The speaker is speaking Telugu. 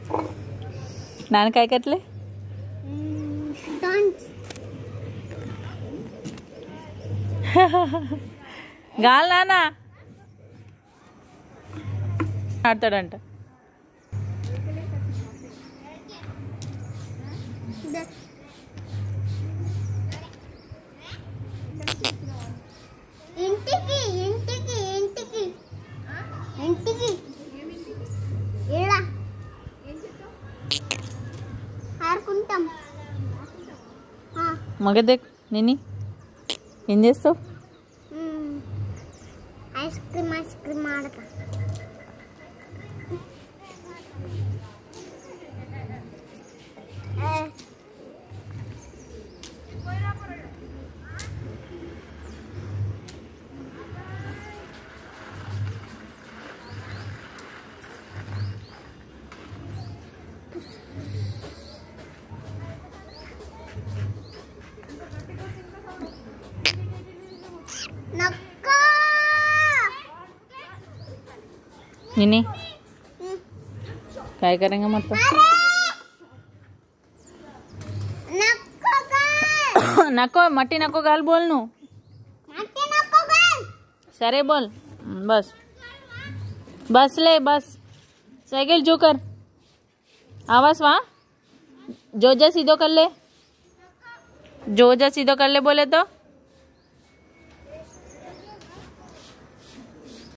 नाना काय करतले గాలి నాన్న ఆడతాడంట. ఇంటికి ఇంటికి ఇంటికి ఇంటికి ఇలా ఆడుకుంటాం. మగ దేక్ నిన్ని ఏం చేస్తావు? ఐస్ క్రీమ్ ఆడతా. निनी काय करेंगे मतलब? नको मट्टी नको गाल बोल नू. सरे बोल बस बस ले बस साइकिल जो कर आवाज वहाँ जोजा सीधो कर ले, जोजा सीधो कर ले बोले तो